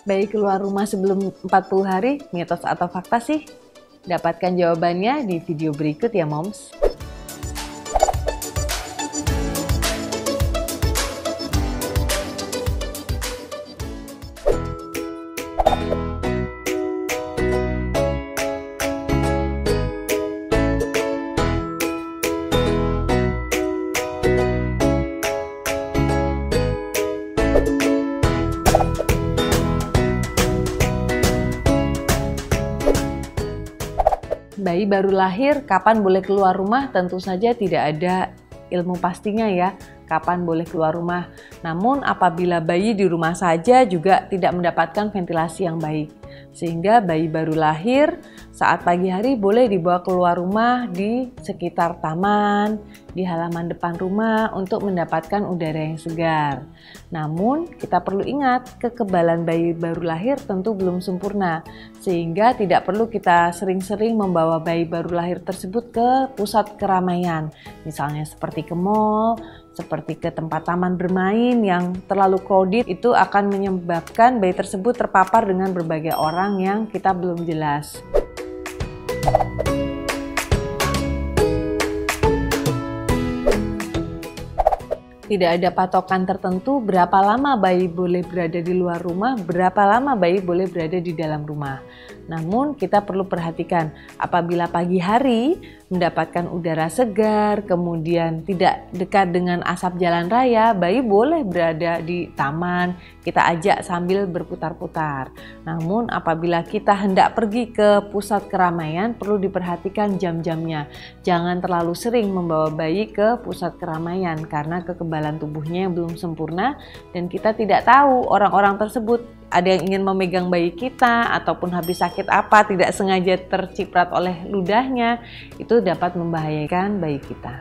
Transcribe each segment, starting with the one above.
bayi keluar rumah sebelum 40 hari, mitos atau fakta sih? Dapatkan jawabannya di video berikut ya moms. Bayi baru lahir, kapan boleh keluar rumah? Tentu saja tidak ada ilmu pastinya ya, kapan boleh keluar rumah. Namun apabila bayi di rumah saja juga tidak mendapatkan ventilasi yang baik. Sehingga bayi baru lahir saat pagi hari boleh dibawa keluar rumah di sekitar taman, di halaman depan rumah untuk mendapatkan udara yang segar. Namun kita perlu ingat, kekebalan bayi baru lahir tentu belum sempurna, sehingga tidak perlu kita sering-sering membawa bayi baru lahir tersebut ke pusat keramaian, misalnya seperti ke mall, seperti ke tempat taman bermain yang terlalu crowded. Itu akan menyebabkan bayi tersebut terpapar dengan berbagai orang yang kita belum jelas. Tidak ada patokan tertentu berapa lama bayi boleh berada di luar rumah, berapa lama bayi boleh berada di dalam rumah. Namun kita perlu perhatikan, apabila pagi hari mendapatkan udara segar, kemudian tidak dekat dengan asap jalan raya, bayi boleh berada di taman, kita ajak sambil berputar-putar. Namun apabila kita hendak pergi ke pusat keramaian, perlu diperhatikan jam-jamnya. Jangan terlalu sering membawa bayi ke pusat keramaian karena kekebalan tubuhnya yang belum sempurna dan kita tidak tahu orang-orang tersebut ada yang ingin memegang bayi kita ataupun habis sakit apa, tidak sengaja terciprat oleh ludahnya, itu dapat membahayakan bayi kita.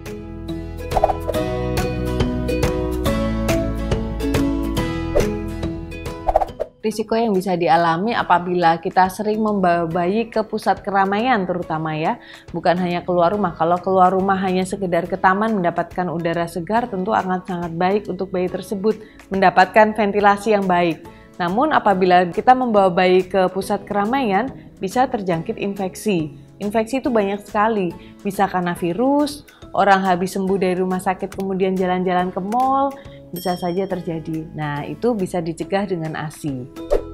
Risiko yang bisa dialami apabila kita sering membawa bayi ke pusat keramaian terutama ya, bukan hanya keluar rumah. Kalau keluar rumah hanya sekedar ke taman mendapatkan udara segar, tentu akan sangat baik untuk bayi tersebut mendapatkan ventilasi yang baik. Namun apabila kita membawa bayi ke pusat keramaian, bisa terjangkit infeksi. Infeksi itu banyak sekali, bisa karena virus, orang habis sembuh dari rumah sakit kemudian jalan-jalan ke mall, bisa saja terjadi. Nah, itu bisa dicegah dengan ASI.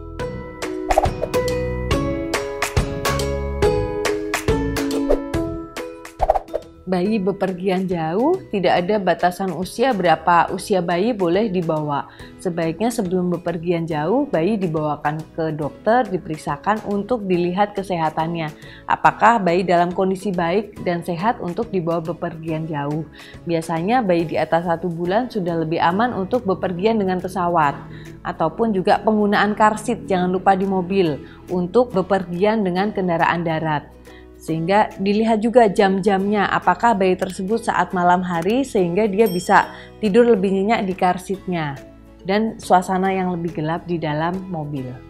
Bayi bepergian jauh, tidak ada batasan usia berapa usia bayi boleh dibawa. Sebaiknya sebelum bepergian jauh, bayi dibawakan ke dokter, diperiksakan untuk dilihat kesehatannya. Apakah bayi dalam kondisi baik dan sehat untuk dibawa bepergian jauh. Biasanya bayi di atas 1 bulan sudah lebih aman untuk bepergian dengan pesawat. Ataupun juga penggunaan car seat, jangan lupa di mobil, untuk bepergian dengan kendaraan darat. Sehingga dilihat juga jam-jamnya, apakah bayi tersebut saat malam hari sehingga dia bisa tidur lebih nyenyak di car seat-nya dan suasana yang lebih gelap di dalam mobil.